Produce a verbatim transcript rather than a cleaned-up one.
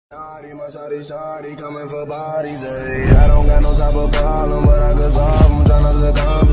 Shawty, my shawty, shawty, coming for bodies, ayy. I don't got no type of problem, but I could solve them, tryna look on